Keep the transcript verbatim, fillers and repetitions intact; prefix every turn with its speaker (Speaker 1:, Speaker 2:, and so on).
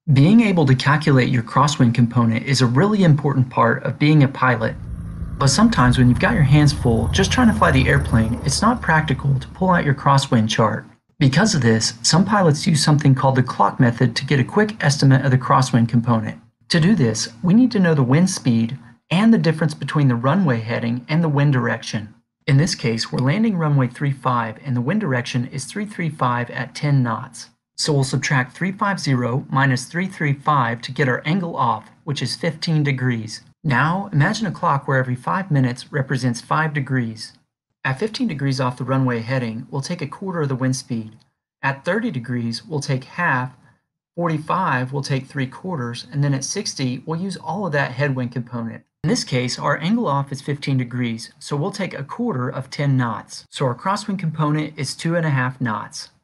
Speaker 1: Being able to calculate your crosswind component is a really important part of being a pilot. But sometimes when you've got your hands full just trying to fly the airplane, it's not practical to pull out your crosswind chart. Because of this, some pilots use something called the clock method to get a quick estimate of the crosswind component. To do this, we need to know the wind speed and the difference between the runway heading and the wind direction. In this case, we're landing runway three five and the wind direction is three three five at ten knots. So we'll subtract three fifty minus three three five to get our angle off, which is fifteen degrees. Now, imagine a clock where every five minutes represents five degrees. At fifteen degrees off the runway heading, we'll take a quarter of the wind speed. At thirty degrees, we'll take half, forty-five, we'll take three quarters, and then at sixty, we'll use all of that headwind component. In this case, our angle off is fifteen degrees, so we'll take a quarter of ten knots. So our crosswind component is two and a half knots.